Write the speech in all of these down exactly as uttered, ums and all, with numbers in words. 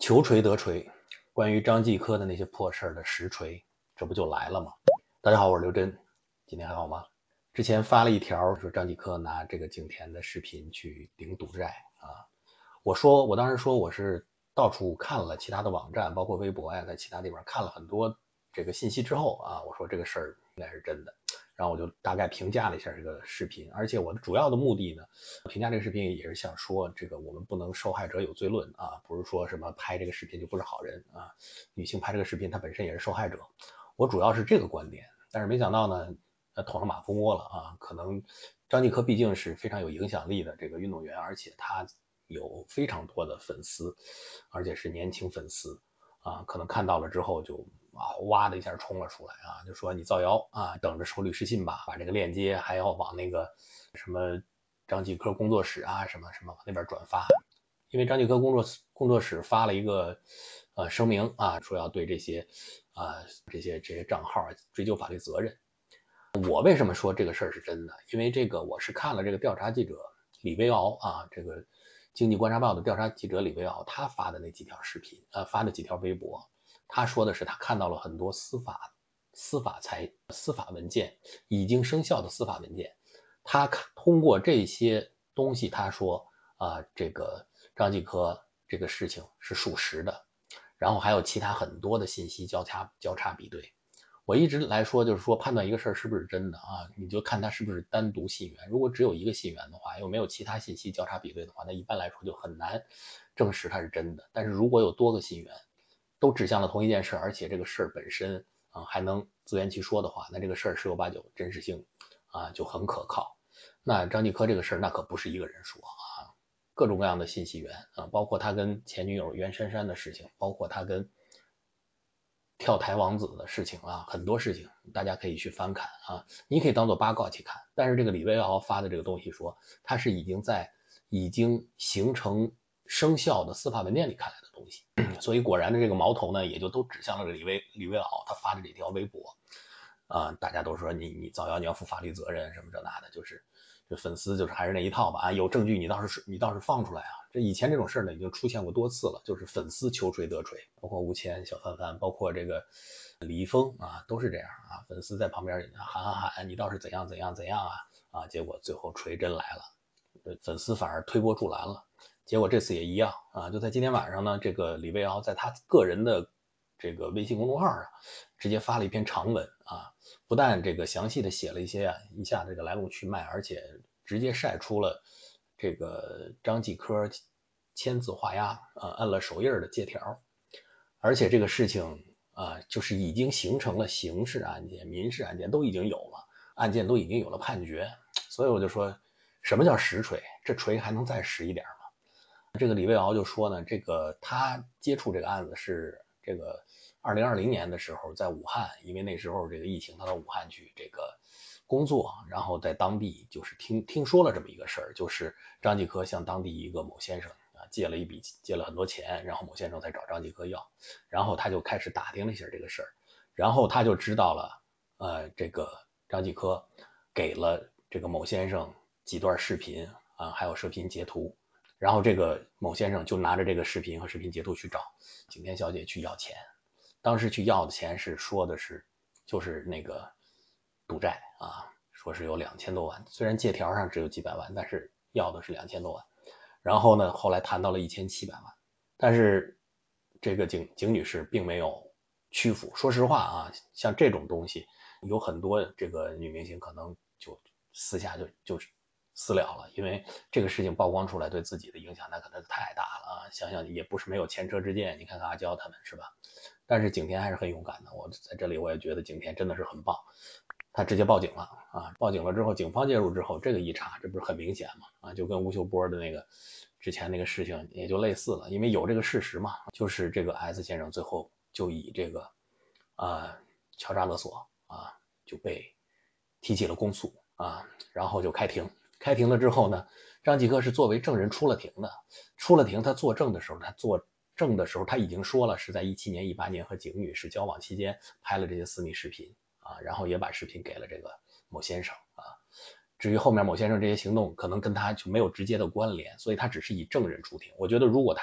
求锤得锤，关于张继科的那些破事儿的实锤，这不就来了吗？大家好，我是刘真，今天还好吗？之前发了一条说张继科拿这个景甜的视频去顶赌债啊，我说我当时说我是到处看了其他的网站，包括微博呀，在其他地方看了很多这个信息之后啊，我说这个事儿应该是真的。然后我就大概评价了一下这个视频，而且我的主要的目的呢，评价这个视频也是想说，这个我们不能受害者有罪论啊，不是说什么拍这个视频就不是好人啊，女性拍这个视频她本身也是受害者，我主要是这个观点。但是没想到呢，呃，捅了马蜂窝了啊，可能张继科毕竟是非常有影响力的这个运动员，而且他有非常多的粉丝，而且是年轻粉丝啊，可能看到了之后就啊哇的一下冲了出来啊，就说你造谣啊，等着收律师信吧，把这个链接还要往那个什么张继科工作室啊什么什么往那边转发，因为张继科工作工作室发了一个呃声明啊，说要对这些啊、呃、这些这些账号追究法律责任。我为什么说这个事儿是真的？因为这个我是看了这个调查记者李维敖啊，这个经济观察报的调查记者李维敖他发的那几条视频，呃，发的几条微博，他说的是他看到了很多司法司法财司法文件，已经生效的司法文件，他通过这些东西，他说啊、呃，这个张继科这个事情是属实的，然后还有其他很多的信息交叉交叉比对。我一直来说，就是说判断一个事儿是不是真的啊，你就看它是不是单独信源。如果只有一个信源的话，又没有其他信息交叉比对的话，那一般来说就很难证实它是真的。但是如果有多个信源都指向了同一件事，而且这个事儿本身啊还能自圆其说的话，那这个事儿十有八九真实性啊就很可靠。那张继科这个事儿那可不是一个人说啊，各种各样的信息源啊，包括他跟前女友袁姗姗的事情，包括他跟跳台王子的事情啊，很多事情大家可以去翻看啊，你可以当做八卦去看。但是这个李维敖发的这个东西说，他是已经在已经形成生效的司法文件里看来的东西，所以果然的这个矛头呢，也就都指向了李维李维敖他发的这条微博啊，大家都说你你造谣你要负法律责任什么这那的，就是这粉丝就是还是那一套吧啊，有证据你倒是你倒是放出来啊。这以前这种事儿呢已经出现过多次了，就是粉丝求锤得锤，包括吴谦、小范范，包括这个李易峰啊，都是这样啊，粉丝在旁边喊喊喊，你倒是怎样怎样怎样啊啊，结果最后锤真来了，粉丝反而推波助澜了。结果这次也一样啊，就在今天晚上呢，这个李维敖在他个人的这个微信公众号上直接发了一篇长文啊，不但这个详细的写了一些啊一下这个来龙去脉，而且直接晒出了这个张继科签字画押啊按了手印的借条，而且这个事情啊就是已经形成了刑事案件、民事案件都已经有了，案件都已经有了判决，所以我就说什么叫实锤？这锤还能再实一点吗？这个李维敖就说呢，这个他接触这个案子是这个二零二零年的时候在武汉，因为那时候这个疫情，他到武汉去这个工作，然后在当地就是听听说了这么一个事儿，就是张继科向当地一个某先生啊借了一笔借了很多钱，然后某先生才找张继科要，然后他就开始打听了一下这个事儿，然后他就知道了，呃，这个张继科给了这个某先生几段视频啊，还有视频截图。然后这个某先生就拿着这个视频和视频截图去找景甜小姐去要钱，当时去要的钱是说的是就是那个赌债啊，说是有两千多万，虽然借条上只有几百万，但是要的是两千多万。然后呢，后来谈到了一千七百万，但是这个景景女士并没有屈服。说实话啊，像这种东西，有很多这个女明星可能就私下就就私了了，因为这个事情曝光出来，对自己的影响那可能太大了啊！想想也不是没有前车之鉴，你看看阿娇他们是吧？但是景甜还是很勇敢的，我在这里我也觉得景甜真的是很棒，她直接报警了啊！报警了之后，警方介入之后，这个一查，这不是很明显吗？啊，就跟吴秀波的那个之前那个事情也就类似了，因为有这个事实嘛，就是这个 S 先生最后就以这个啊敲诈勒索啊就被提起了公诉啊，然后就开庭。开庭了之后呢，张继科是作为证人出了庭的。出了庭，他作证的时候，他作证的时候他已经说了，是在一七年、一八年和景女士交往期间拍了这些私密视频啊，然后也把视频给了这个某先生啊。至于后面某先生这些行动可能跟他就没有直接的关联，所以他只是以证人出庭。我觉得如果他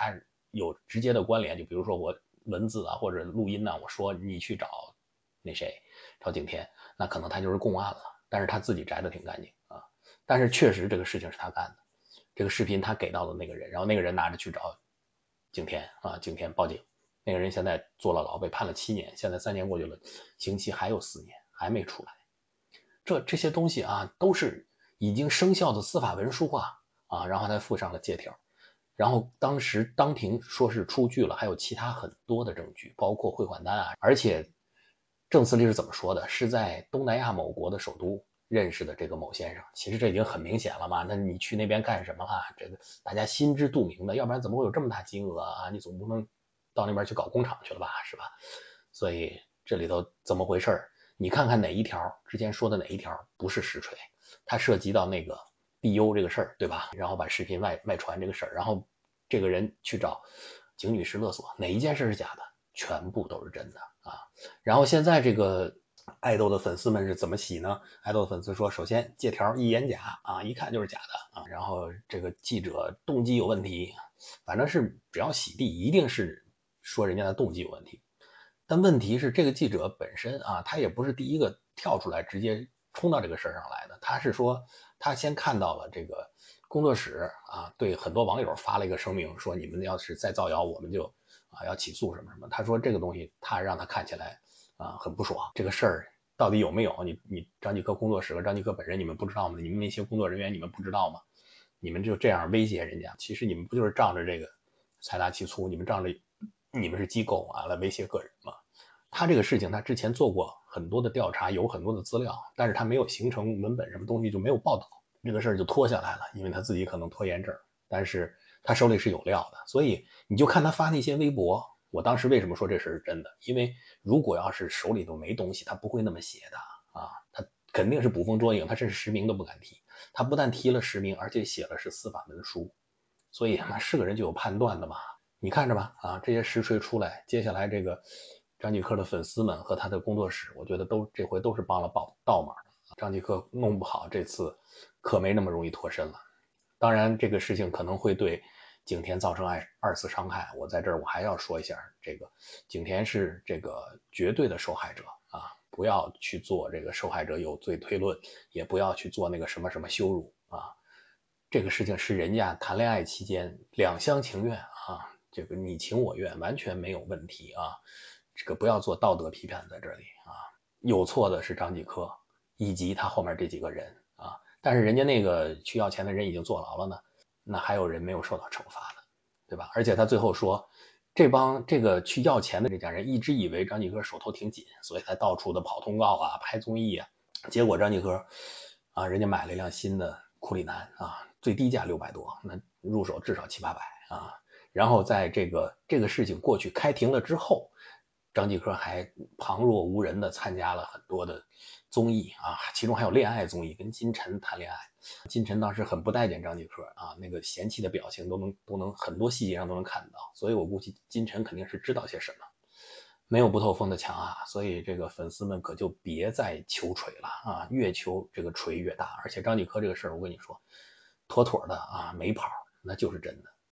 有直接的关联，就比如说我文字啊或者录音呢、啊，我说你去找那谁找景天，那可能他就是共案了，但是他自己摘的挺干净啊。但是确实这个事情是他干的，这个视频他给到了那个人，然后那个人拿着去找景天啊，景天报警，那个人现在坐了牢，被判了七年，现在三年过去了，刑期还有四年还没出来。这这些东西啊，都是已经生效的司法文书啊啊，然后他附上了借条，然后当时当庭说是出具了，还有其他很多的证据，包括汇款单啊，而且郑司立是怎么说的？是在东南亚某国的首都认识的这个某先生。其实这已经很明显了嘛，那你去那边干什么啊？这个大家心知肚明的，要不然怎么会有这么大金额啊？你总不能到那边去搞工厂去了吧，是吧？所以这里头怎么回事？你看看哪一条之前说的哪一条不是实锤？它涉及到那个 B U 这个事儿，对吧？然后把视频外外传这个事儿，然后这个人去找景女士勒索，哪一件事是假的？全部都是真的啊！然后现在这个爱豆的粉丝们是怎么洗呢？爱豆的粉丝说，首先借条一眼假啊，一看就是假的啊。然后这个记者动机有问题，反正是只要洗地，一定是说人家的动机有问题。但问题是，这个记者本身啊，他也不是第一个跳出来直接冲到这个事儿上来的。他是说，他先看到了这个工作室啊，对很多网友发了一个声明，说你们要是再造谣，我们就啊要起诉什么什么。他说这个东西，他让他看起来啊很不爽。这个事儿到底有没有？你你张继科工作室和张继科本人，你们不知道吗？你们那些工作人员，你们不知道吗？你们就这样威胁人家，其实你们不就是仗着这个财大气粗，你们仗着你们是机构啊来威胁个人吗？他这个事情他之前做过很多的调查，有很多的资料，但是他没有形成文本，什么东西就没有报道，这个事儿就拖下来了，因为他自己可能拖延症，但是他手里是有料的，所以你就看他发那些微博。我当时为什么说这事是真的？因为如果要是手里头没东西，他不会那么写的啊，他肯定是捕风捉影，他甚至实名都不敢提。他不但提了实名，而且写了是司法文书，所以嘛，是个人就有判断的嘛。你看着吧，啊，这些实锤出来，接下来这个张继科的粉丝们和他的工作室，我觉得都这回都是帮了倒倒忙。张继科弄不好，这次可没那么容易脱身了。当然，这个事情可能会对景田造成二二次伤害。我在这儿我还要说一下，这个景田是这个绝对的受害者啊，不要去做这个受害者有罪推论，也不要去做那个什么什么羞辱啊。这个事情是人家谈恋爱期间两厢情愿啊，这个你情我愿，完全没有问题啊。这个不要做道德批判在这里啊，有错的是张继科以及他后面这几个人啊，但是人家那个去要钱的人已经坐牢了呢，那还有人没有受到惩罚的，对吧？而且他最后说，这帮这个去要钱的这家人一直以为张继科手头挺紧，所以才到处的跑通告啊、拍综艺啊，结果张继科啊，人家买了一辆新的库里南啊，最低价六百多，那入手至少七八百啊。然后在这个这个事情过去开庭了之后，张继科还旁若无人的参加了很多的综艺啊，其中还有恋爱综艺，跟金晨谈恋爱。金晨当时很不待见张继科啊，那个嫌弃的表情都能都能很多细节上都能看到，所以我估计金晨肯定是知道些什么。没有不透风的墙啊，所以这个粉丝们可就别再求锤了啊，越求这个锤越大。而且张继科这个事儿，我跟你说，妥妥的啊，没跑，那就是真的。